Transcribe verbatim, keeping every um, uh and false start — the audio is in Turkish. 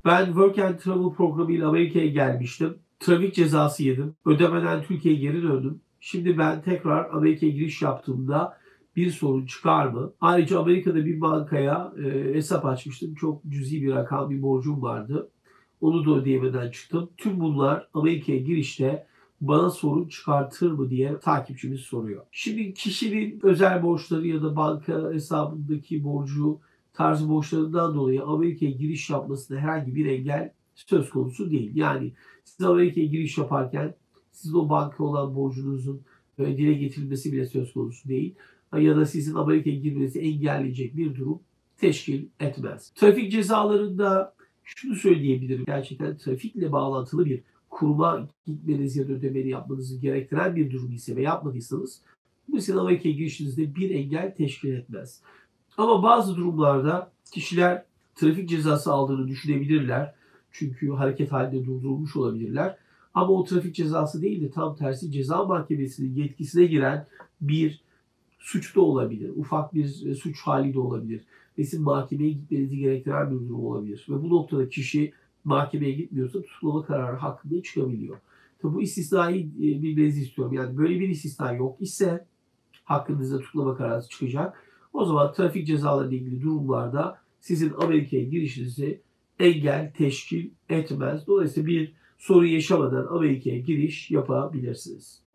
Ben Work and Travel programıyla Amerika'ya gelmiştim. Trafik cezası yedim. Ödemeden Türkiye'ye geri döndüm. Şimdi ben tekrar Amerika'ya giriş yaptığımda bir sorun çıkar mı? Ayrıca Amerika'da bir bankaya e, hesap açmıştım. Çok cüzi bir rakam, bir borcum vardı. Onu da ödeyemeden çıktım. Tüm bunlar Amerika'ya girişte bana sorun çıkartır mı diye takipçimiz soruyor. Şimdi kişinin özel borçları ya da banka hesabındaki borcu tarzı borçlarından dolayı Amerika'ya giriş yapmasında herhangi bir engel söz konusu değil. Yani siz Amerika'ya giriş yaparken sizin o banka olan borcunuzun e, dile getirilmesi bile söz konusu değil. Ya da sizin Amerika'ya girmenizi engelleyecek bir durum teşkil etmez. Trafik cezalarında şunu söyleyebilirim. Gerçekten trafikle bağlantılı bir kuruma gitmeniz ya da ödemeni yapmanızı gerektiren bir durum ise ve yapmadıysanız bu sizin Amerika'ya girişinizde bir engel teşkil etmez. Ama bazı durumlarda kişiler trafik cezası aldığını düşünebilirler. Çünkü hareket halinde durdurulmuş olabilirler. Ama o trafik cezası değil de tam tersi ceza mahkemesinin yetkisine giren bir suç da olabilir. Ufak bir suç hali de olabilir. Ve sizin mahkemeye gitmenizi gerektiren bir durum olabilir. Ve bu noktada kişi mahkemeye gitmiyorsa tutuklama kararı hakkında çıkabiliyor. Tabi bu istisnayı bilmenizi istiyorum. Yani böyle bir istisna yok ise hakkınızda tutuklama kararı çıkacak. O zaman trafik cezalarıyla ilgili durumlarda sizin Amerika'ya girişinizi engel teşkil etmez. Dolayısıyla bir sorun yaşamadan Amerika'ya giriş yapabilirsiniz.